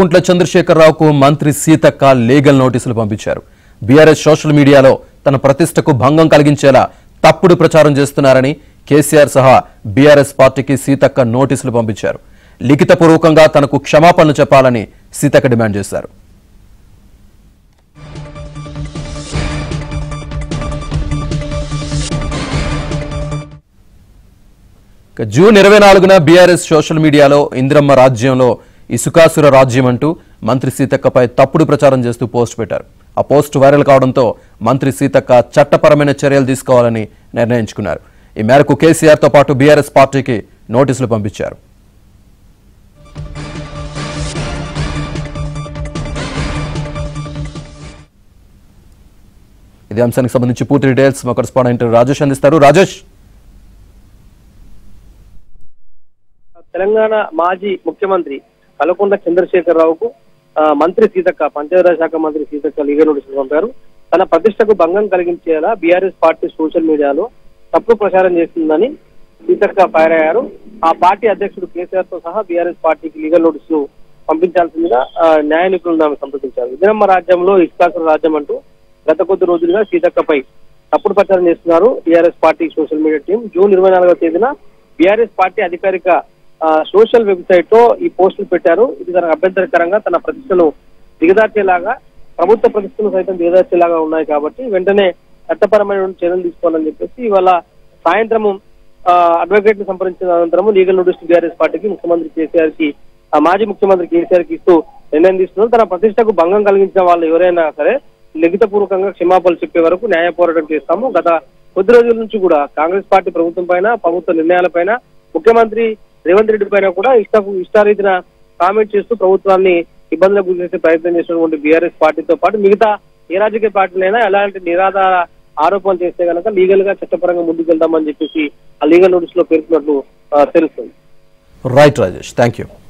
కల్వకుంట్ల చంద్రశేఖరరావుకు మంత్రి సీతక్క లీగల్ నోటీసులు పంపించారు. బీఆర్ఎస్ సోషల్ మీడియాలో తన ప్రతిష్టకు భంగం కలిగించేలా తప్పుడు ప్రచారం చేస్తున్నారని కేసీఆర్ సహా బీఆర్ఎస్ పార్టీకి సీతక్క నోటీసులు పంపించారు. లిఖితపూర్వకంగా తనకు క్షమాపణలు చెప్పాలని సీతక్క డిమాండ్ చేశారు. జూన్ 24న బీఆర్ఎస్ సోషల్ మీడియాలో ఇంద్రమ్మ రాజ్యంలో ఇసుకాసుర రాజ్యం అంటూ మంత్రి సీతక్కపై తప్పుడు ప్రచారం చేస్తూ పోస్ట్ పెట్టారు. ఆ పోస్ట్ వైరల్ కావడంతో మంత్రి సీతక్క చట్టపరమైన చర్యలు తీసుకోవాలని నిర్ణయించుకున్నారు. ఈ మేరకు కేసీఆర్తో పాటు బీఆర్ఎస్ పార్టీకి నోటీసులు పంపించారు. ఇదే అంశానికి సంబంధించి పూర్తి డీటెయిల్స్ మా కరెస్పాండెంట్ రాజేష్ అందిస్తారు. రాజేష్, తెలంగాణ మాజీ ముఖ్యమంత్రి కల్వకుంట్ల చంద్రశేఖరరావుకు మంత్రి సీతక్క, పంచాయతీరాజ్ శాఖ మంత్రి సీతక్క లీగల్ నోటీసులు పంపారు. తన ప్రతిష్టకు భంగం కలిగించేలా బీఆర్ఎస్ పార్టీ సోషల్ మీడియాలో తప్పుడు ప్రచారం చేస్తుందని సీతక్క ఫైర్ అయ్యారు. ఆ పార్టీ అధ్యక్షుడు కేసీఆర్ తో సహా బీఆర్ఎస్ పార్టీకి లీగల్ నోటీసులు పంపించాల్సిందిగా న్యాయ నిపుణులను ఆమె సంప్రదించారు. ఇందిరమ్మ రాజ్యంలో ఇసుకాసుర రాజ్యం అంటూ గత కొద్ది రోజులుగా సీతక్కపై తప్పుడు ప్రచారం చేస్తున్నారు TRS party social media team. June 24వ తేదీన బీఆర్ఎస్ పార్టీ అధికారిక సోషల్ వెబ్సైట్ లో ఈ పోస్టులు పెట్టారు. ఇది తనకు అభ్యంతరకరంగా తన ప్రతిష్టను దిగదార్చేలాగా, ప్రభుత్వ ప్రతిష్టను సైతం దిగదార్చేలాగా ఉన్నాయి కాబట్టి వెంటనే చట్టపరమైన చర్యలు తీసుకోవాలని చెప్పేసి ఇవాళ సాయంత్రం అడ్వకేట్ ని సంప్రదించిన అనంతరం లీగల్ నోటీస్ బీఆర్ఎస్ పార్టీకి ముఖ్యమంత్రి కేసీఆర్ కి, మాజీ ముఖ్యమంత్రి కేసీఆర్ కి ఇస్తూ నిర్ణయం తీసుకున్నారు. తన ప్రతిష్టకు భంగం కలిగించిన వాళ్ళు ఎవరైనా సరే లిఖితపూర్వకంగా క్షమాపణలు చెప్పే వరకు న్యాయ పోరాటం చేస్తాము. గత కొద్ది రోజుల నుంచి కూడా కాంగ్రెస్ పార్టీ ప్రభుత్వం పైన, ప్రభుత్వ నిర్ణయాలపైన, ముఖ్యమంత్రి రేవంత్ రెడ్డి పైన కూడా ఇష్టారీతిన కామెంట్ చేస్తూ ప్రభుత్వాన్ని ఇబ్బందులకు గురి చేసే ప్రయత్నం చేసినటువంటి బీఆర్ఎస్ పార్టీతో పాటు మిగతా ఏ రాజకీయ పార్టీలైనా ఎలాంటి నిరాధార ఆరోపణలు చేస్తే కనుక లీగల్ గా చట్టపరంగా ముందుకు వెళ్దామని చెప్పేసి ఆ లీగల్ నోటీస్ లో పేర్కొన్నట్లు తెలుస్తుంది. Right Rajesh, thank you.